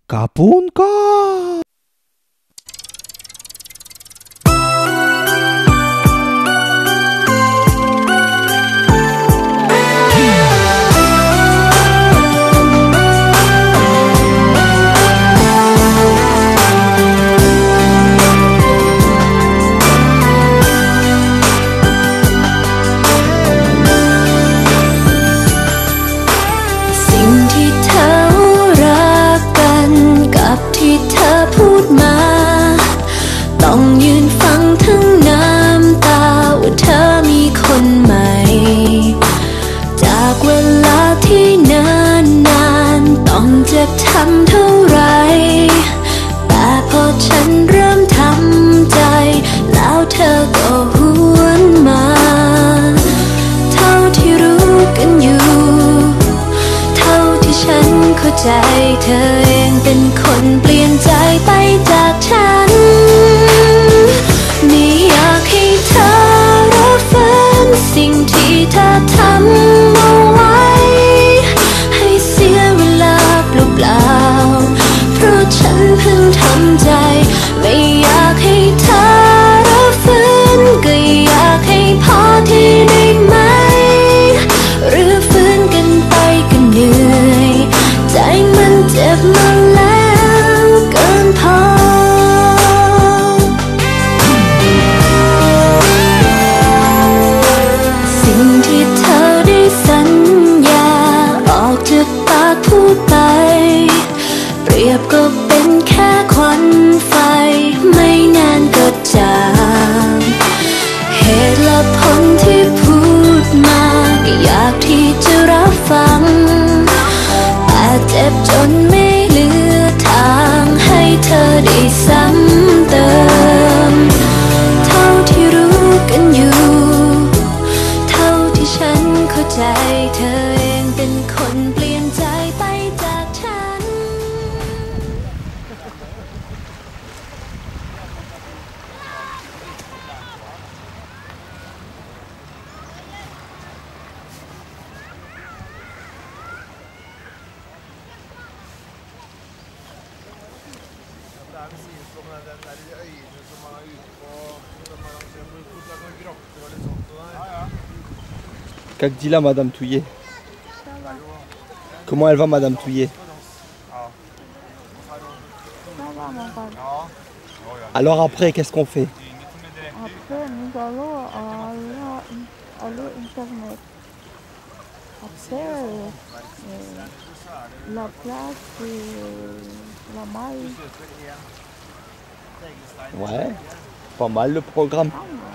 Kapun ka! ต้องยืนฟังทั้งน้ำตาว่าเธอมีคนใหม่จากเวลาที่นานต้องเจ็บช้ำเท่าไรแต่พอฉันเริ่มทำใจแล้วเธอก็หวนมาเท่าที่รู้กันอยู่เท่าที่ฉันเข้าใจเธอเองเป็นคนเปลี่ยนใจไปจากฉันไม่อยากให้เธอรับฝันสิ่งที่เธอทำเอาไว้ให้เสียเวลาเปล่าๆเพราะฉันเพิ่งทำใจไม่อยากให้เธอรับฝันก็อยากให้พอที่ได้ไหมหรือฝืนกันไปก็เหนื่อยใจมันเจ็บมาแล้วเกินพอสิ่งที่เธอได้สัญญาออกจากปากพูดไปเปรียบก็เป็นแค่ควันไฟไม่นานก็จางเหตุและผลที่พูดมาก็อยากที่จะรับฟังแต่เจ็บจนไม่เหลือทางให้เธอได้ซ้ำเติมเท่าที่รู้กันอยู่เท่าที่ฉันเข้าใจเธอเองเป็นคนเปลี่ยนใจไปจากฉัน Qu'est-ce que dit là, Madame Touillet? Comment elle va, Madame Touillet? Alors après, qu'est-ce qu'on fait? Après, nous allons à l'Internet. Après, la place, la maille. Ouais, pas mal le programme.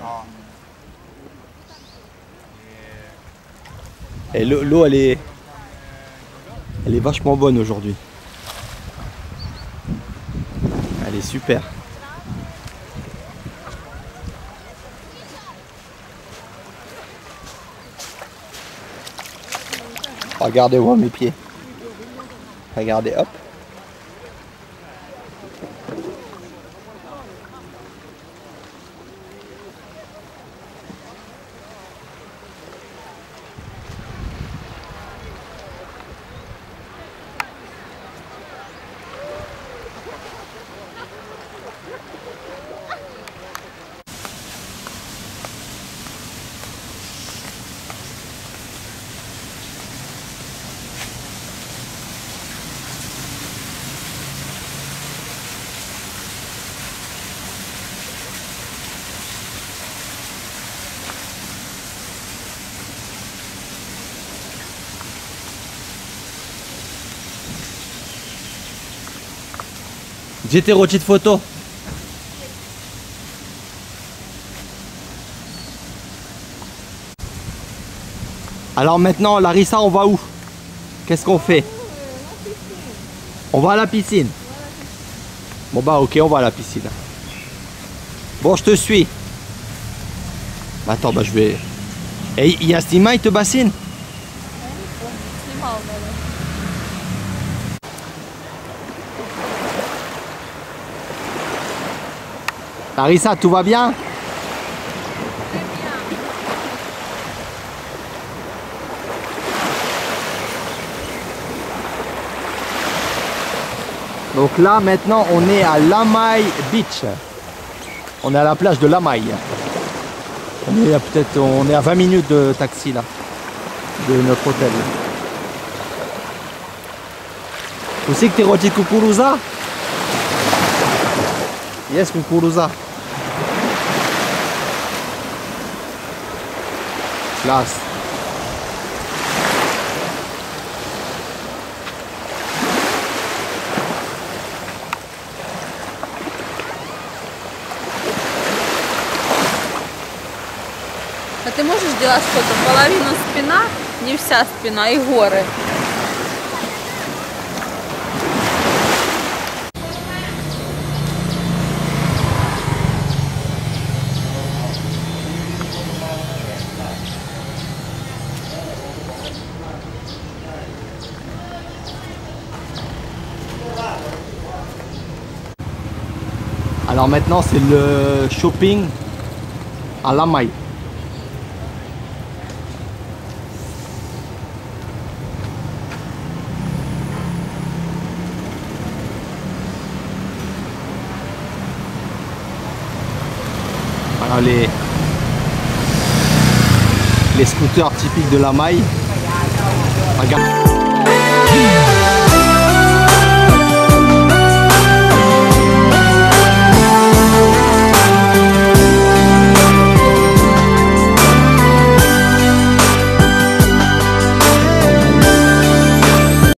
Et l'eau, elle est vachement bonne aujourd'hui. Elle est super. Regardez voir mes pieds. Regardez, hop. J'étais reçu de photo. Alors maintenant, Larissa, on va où? Qu'est-ce qu'on fait? On va à la piscine. Bon bah ok, on va à la piscine. Bon, je te suis. Attends, bah je vais... Et Yastima, il te bassine? Larissa, tout va bien? Donc là maintenant on est à Lamay Beach. On est à la plage de Lamay. On est à 20 minutes de taxi là, de notre hôtel. Tu sais que t'es rôti kukuruza? Yes, kukuruza. Classe. А ты можешь делать что-то? Половину спина, не вся спина, и горы. Alors maintenant c'est le shopping à Lamay. Voilà les scooters typiques de Lamay. Regarde.